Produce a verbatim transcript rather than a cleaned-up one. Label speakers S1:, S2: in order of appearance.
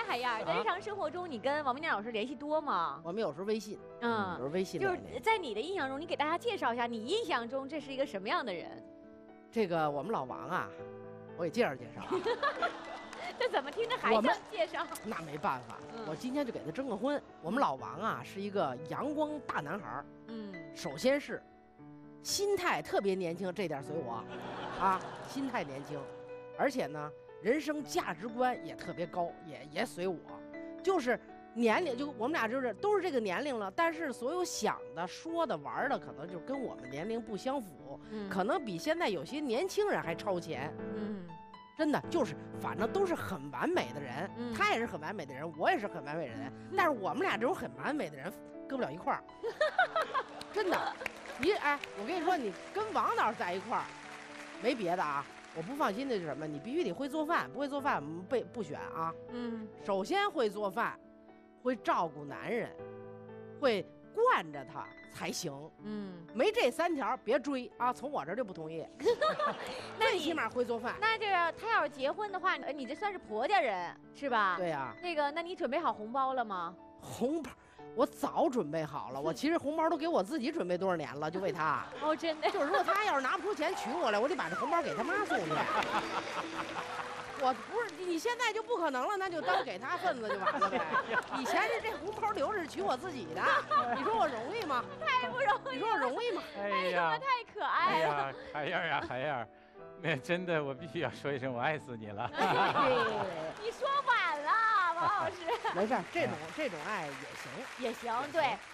S1: 海燕，在日常生活中，你跟王明亮老师联系多吗？
S2: 我们有时候微信，
S1: 嗯，
S2: 有时候微信
S1: 就是在你的印象中，你给大家介绍一下，你印象中这是一个什么样的人？
S2: 这个我们老王啊，我给介绍介绍啊。
S1: 这怎么听着还像介绍？
S2: 那没办法，嗯、我今天就给他征个婚。我们老王啊是一个阳光大男孩，嗯，首先是心态特别年轻，这点随我，啊，心态年轻，而且呢，人生价值观也特别高，也也随我，就是年龄就我们俩就是都是这个年龄了，但是所有想的、说的、玩的，可能就跟我们年龄不相符，嗯，可能比现在有些年轻人还超前，嗯。真的就是，反正都是很完美的人，嗯、他也是很完美的人，我也是很完美的人，但是我们俩这种很完美的人搁不了一块儿，真的。你哎，我跟你说，你跟王导在一块儿，没别的啊，我不放心的是什么？你必须得会做饭，不会做饭我们不不选啊。嗯，首先会做饭，会照顾男人，会惯着他才行。嗯，没这三条别追啊！从我这儿就不同意。那最起码会做饭。
S1: 那这个他要是结婚的话，你这算是婆家人是吧？
S2: 对呀、啊。
S1: 那个，那你准备好红包了吗？
S2: 红包，我早准备好了。我其实红包都给我自己准备多少年了，就为他。
S1: 哦，真的。
S2: 就是说他要是拿不出钱娶我来，我得把这红包给他妈送去。我不是你现在就不可能了，那就当给他份子就完了呗。以前是这红包留着娶我自己的，你说我容易吗？
S1: 太不容易。
S2: 你说我容易吗？
S1: 哎呀，太可爱了。
S3: 哎呀，海燕呀，海燕，那真的我必须要说一声，我爱死你了。
S1: 你说晚了，王老师。
S2: 没事，这种这种爱也行，
S1: 也行，对。